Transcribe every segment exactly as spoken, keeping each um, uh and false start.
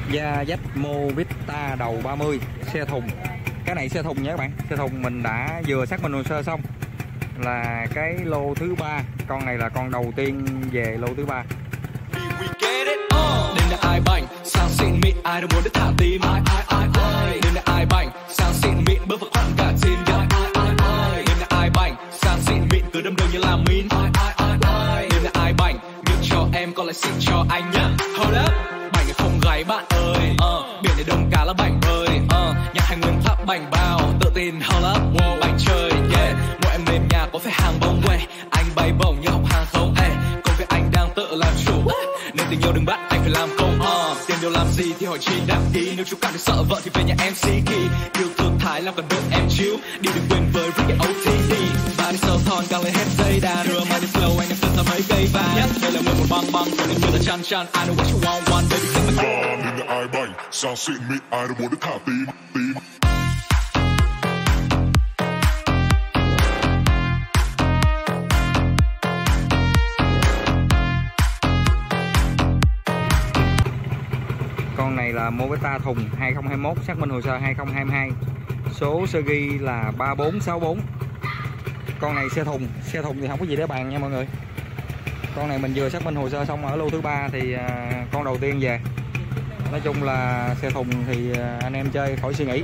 Da dách Movista đầu ba mươi, xe thùng. Cái này xe thùng nha các bạn. Xe thùng mình đã vừa xác minh hồ sơ xong, là cái lô thứ ba. Con này là con đầu tiên về lô thứ ba. Đêm nay ai bảnh sang xịn mịn, ai đâu muốn được thả tim. Ai ai ai ai. Đêm nay ai bảnh sang xịn mịn, bước vào khoảng cả xin. Ai ai ai. Đêm nay ai bảnh sang xịn mịn, cứ đâm đầu như là min. Ai ai ai ai. Đêm nay ai bảnh miệng cho em còn lại xịn cho anh nhá. Hold up, bảnh này không gái bạn ơi. Uh, biển này đông cá là bảnh ơi. Uh, nhạc hành nguyên thắp bảnh bao, tự tin hold up, wow, bảnh chơi. Yeah, mỗi em lên nhà có phải hàng bông quay. Anh bay bổng như học hàng không. Ê, công việc anh đang tự làm chủ. Nên tình yêu đừng bắt anh phải làm công. uh, Tiền điều làm gì thì hỏi chi đáp ý. Nếu chú cảm thấy sợ vợ thì về nhà em xí kỳ. Yêu thương Thái làm cần được em chiếu. Đi đừng quên với Ricky ô tê đê. Và đi sâu thon càng lên hết dây đàn. Đưa mai đi flow anh em từng ra mấy cây vàng. Đây là mười một băng băng, còn em như là chăn chăn. I know what you want, want baby take my time. Nên là ai bảnh sang xịn mịn, ai đâu muốn được thả tim tim. Con này là Movista thùng hai không hai mốt, xác minh hồ sơ hai không hai hai. Số sơ ghi là ba bốn sáu bốn. Con này xe thùng, xe thùng thì không có gì để bàn nha mọi người. Con này mình vừa xác minh hồ sơ xong ở lô thứ ba thì à, con đầu tiên về. Nói chung là xe thùng thì à, anh em chơi khỏi suy nghĩ.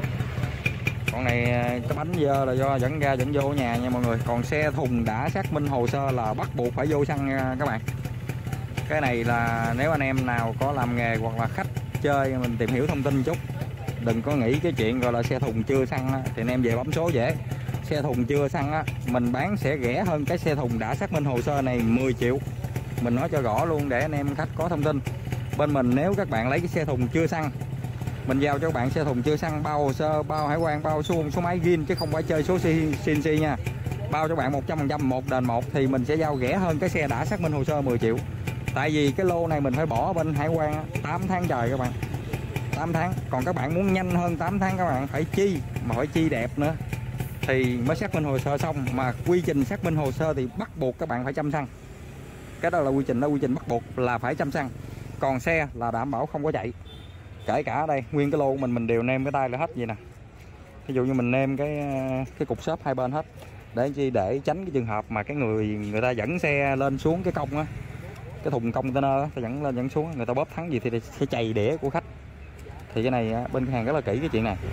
Con này cái bánh dơ là do dẫn ra dẫn vô nhà nha mọi người. Còn xe thùng đã xác minh hồ sơ là bắt buộc phải vô xăng nha các bạn. Cái này là nếu anh em nào có làm nghề hoặc là khách chơi mình tìm hiểu thông tin chút. Đừng có nghĩ cái chuyện gọi là xe thùng chưa xăng á, thì anh em về bấm số dễ. Xe thùng chưa xăng á, mình bán sẽ rẻ hơn cái xe thùng đã xác minh hồ sơ này mười triệu. Mình nói cho rõ luôn để anh em khách có thông tin. Bên mình nếu các bạn lấy cái xe thùng chưa xăng, mình giao cho các bạn xe thùng chưa xăng, bao hồ sơ, bao hải quan, bao số, số máy ghi chứ không phải chơi số xê en xê nha. Bao cho bạn một trăm phần trăm một đền một thì mình sẽ giao rẻ hơn cái xe đã xác minh hồ sơ mười triệu. Tại vì cái lô này mình phải bỏ bên hải quan tám tháng trời các bạn. tám tháng. Còn các bạn muốn nhanh hơn tám tháng các bạn phải chi, mà phải chi đẹp nữa thì mới xác minh hồ sơ xong. Mà quy trình xác minh hồ sơ thì bắt buộc các bạn phải chăm xăng. Cái đó là quy trình, đó quy trình bắt buộc là phải chăm xăng. Còn xe là đảm bảo không có chạy. Kể cả ở đây nguyên cái lô của mình mình đều nêm cái tay là hết vậy nè. Ví dụ như mình nêm cái cái cục xốp hai bên hết để chi, để tránh cái trường hợp mà cái người người ta dẫn xe lên xuống cái cong á, cái thùng container á, ta dẫn lên dẫn xuống, người ta bóp thắng gì thì sẽ chày đĩa của khách. Thì cái này bên hàng rất là kỹ cái chuyện này.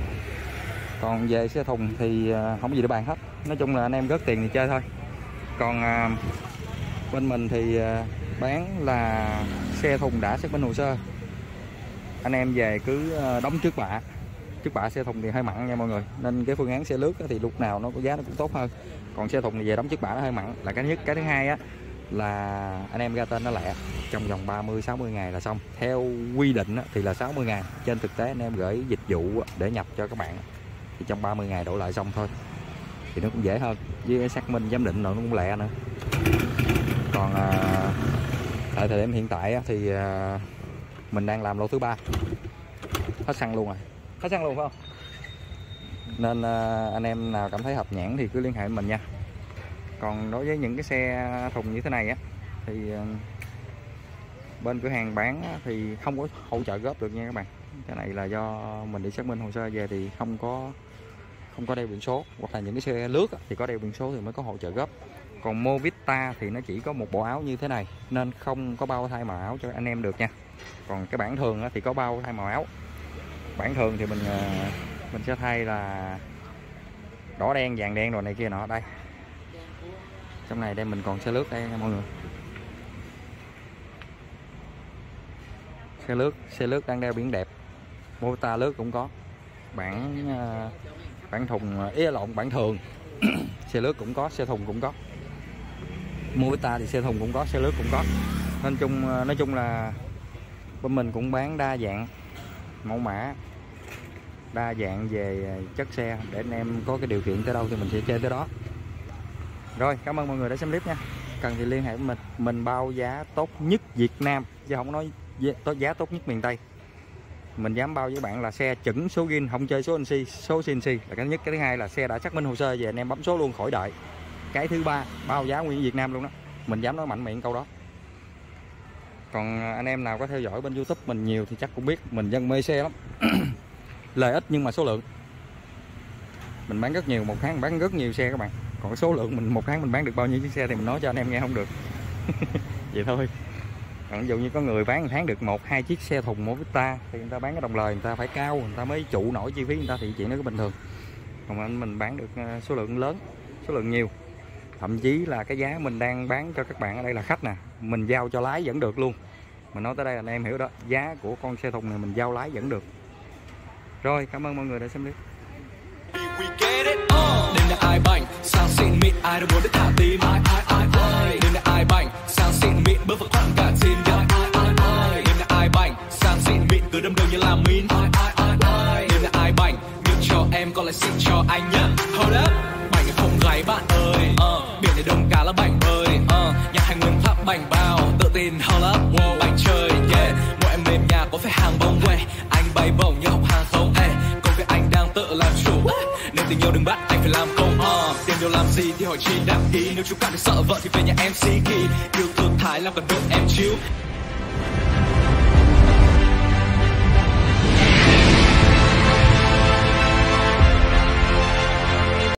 Còn về xe thùng thì không có gì để bàn hết. Nói chung là anh em rớt tiền thì chơi thôi. Còn à, bên mình thì bán là xe thùng đã xác minh hồ sơ. Anh em về cứ đóng trước bạ. Trước bạ xe thùng thì hơi mặn nha mọi người. Nên cái phương án xe lướt thì lúc nào nó có giá nó cũng tốt hơn. Còn xe thùng thì về đóng trước bạ nó hơi mặn là cái nhất. Cái thứ hai á là anh em ra tên nó lẹ, trong vòng ba mươi sáu mươi ngày là xong. Theo quy định thì là sáu mươi ngày. Trên thực tế anh em gửi dịch vụ để nhập cho các bạn thì trong ba mươi ngày đổ lại xong thôi. Thì nó cũng dễ hơn. Với xác minh giám định rồi nó cũng lẹ nữa. Còn à, tại thời điểm hiện tại thì à, mình đang làm lô thứ ba. Hết xăng luôn rồi. Hết xăng luôn phải không? Nên à, anh em nào cảm thấy hợp nhãn thì cứ liên hệ với mình nha. Còn đối với những cái xe thùng như thế này á thì bên cửa hàng bán thì không có hỗ trợ góp được nha các bạn. Cái này là do mình đi xác minh hồ sơ về thì không có không có đeo biển số, hoặc là những cái xe lướt thì có đeo biển số thì mới có hỗ trợ góp. Còn Movista thì nó chỉ có một bộ áo như thế này nên không có bao thay màu áo cho anh em được nha. Còn cái bản thường thì có bao thay màu áo. Bản thường thì mình mình sẽ thay là đỏ đen, vàng đen rồi này kia nọ. Đây, trong này đây mình còn xe lướt đây nha mọi người. Xe lướt, xe lướt đang đeo biển đẹp. Movista lướt cũng có. Bản bản thùng ý lộn bản thường. Xe lướt cũng có, xe thùng cũng có. Movista thì xe thùng cũng có, xe lướt cũng có. Nên chung nói chung là bên mình cũng bán đa dạng mẫu mã, đa dạng về chất xe để anh em có cái điều kiện tới đâu thì mình sẽ chơi tới đó. Rồi, cảm ơn mọi người đã xem clip nha. Cần thì liên hệ với mình, mình bao giá tốt nhất Việt Nam chứ không nói giá tốt nhất miền Tây. Mình dám bao với bạn là xe chuẩn số gin, không chơi số en xê, số xê en xê là cái nhất. Cái thứ hai là xe đã xác minh hồ sơ về anh em bấm số luôn khỏi đợi. Cái thứ ba bao giá nguyên Việt Nam luôn đó. Mình dám nói mạnh miệng câu đó. Còn anh em nào có theo dõi bên YouTube mình nhiều thì chắc cũng biết mình dân mê xe lắm. Lời ít nhưng mà số lượng mình bán rất nhiều, một tháng mình bán rất nhiều xe các bạn. Còn số lượng mình một tháng mình bán được bao nhiêu chiếc xe thì mình nói cho anh em nghe không được. Vậy thôi. Còn ví dụ như có người bán một tháng được một hai chiếc xe thùng một Vista thì người ta bán cái đồng lời người ta phải cao, người ta mới trụ nổi chi phí người ta thì chuyện đó có bình thường. Còn anh mình bán được số lượng lớn, số lượng nhiều. Thậm chí là cái giá mình đang bán cho các bạn ở đây là khách nè, mình giao cho lái vẫn được luôn. Mình nói tới đây là anh em hiểu đó, giá của con xe thùng này mình giao lái vẫn được. Rồi, cảm ơn mọi người đã xem clip. Đêm nay ai bảnh sang xịn mịn, ai đâu muốn được thả tim. Ai ai ai ai. Đêm nay ai bảnh sang xịn mịn, bước vào khoản cả team. Ai ai ai ai. Đêm nay ai bảnh sang xịn mịn, cứ đâm đầu như làm min. Ai ai ai ai. Đêm nay ai bảnh nhưng cho em còn lại xịn cho anh nhá. Hold up, bảnh không gái bạn ơi. Uh, biển này đông cá là bảnh bơi. Uh, nhà hàng nguyên tháp bảnh bao, tự tin hold up, wow, bảnh chơi. Yeah, mỗi em mềm nhà có phải hàng bông quay. Anh bay bổng như học hàng không. Hey, công việc anh đang tự làm chủ. Nên tình yêu đừng bắt anh phải làm công. uh, Tiền đâu làm gì thì hỏi chi đáp ý. Nếu chú cảm thấy sợ vợ thì về nhà em xí kỳ. Yêu thương Thái làm cần được em chill.